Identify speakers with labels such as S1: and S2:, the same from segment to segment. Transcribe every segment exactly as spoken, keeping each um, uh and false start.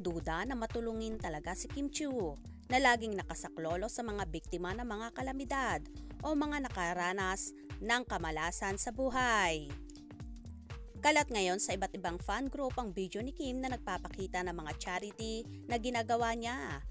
S1: walang duda na matulungin talaga si Kim Chiu na laging nakasaklolo sa mga biktima ng mga kalamidad o mga nakaranas ng kamalasan sa buhay. Kalat ngayon sa iba't ibang fan group ang video ni Kim na nagpapakita ng mga charity na ginagawa niya.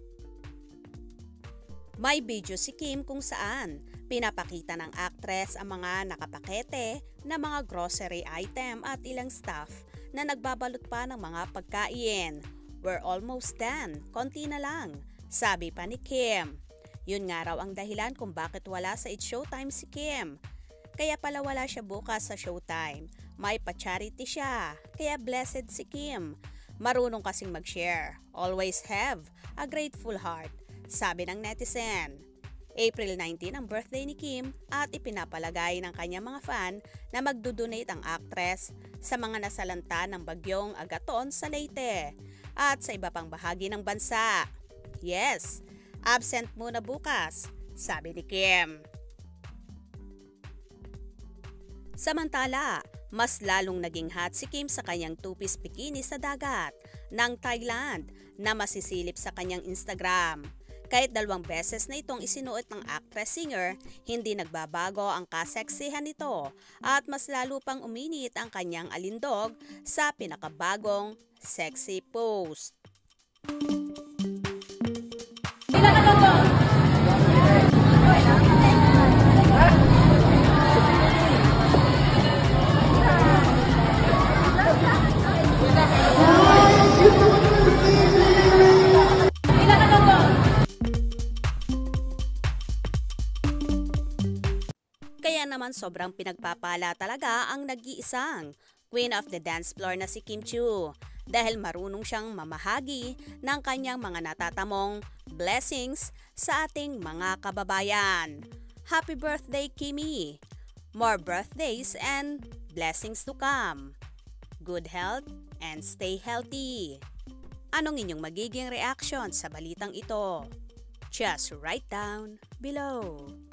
S1: May video si Kim kung saan pinapakita ng actress ang mga nakapakete na mga grocery item at ilang staff na nagbabalot pa ng mga pagkain. We're almost done, konti na lang, sabi pa ni Kim. Yun nga raw ang dahilan kung bakit wala sa It's Showtime si Kim. Kaya pala wala siya bukas sa Showtime. May pa-charity siya, kaya blessed si Kim. Marunong kasing mag-share. Always have a grateful heart, sabi ng netizen. April nineteenth ang birthday ni Kim at ipinapalagay ng kanyang mga fan na magdodonate ang actress sa mga nasalanta ng bagyong Agaton sa Leyte at sa iba pang bahagi ng bansa. Yes, absent muna bukas, sabi ni Kim. Samantala, mas lalong naging hot si Kim sa kanyang two-piece bikini sa dagat ng Thailand na masisilip sa kanyang Instagram. Kahit dalawang beses na itong isinuot ng actress-singer, hindi nagbabago ang kaseksihan nito at mas lalo pang uminit ang kanyang alindog sa pinakabagong sexy post. Kaya naman sobrang pinagpapala talaga ang nag-iisang Queen of the Dance Floor na si Kim Chiu dahil marunong siyang mamahagi ng kanyang mga natatamong blessings sa ating mga kababayan. Happy birthday, Kimmy! More birthdays and blessings to come. Good health and stay healthy. Anong inyong magiging reaction sa balitang ito? Just write down below.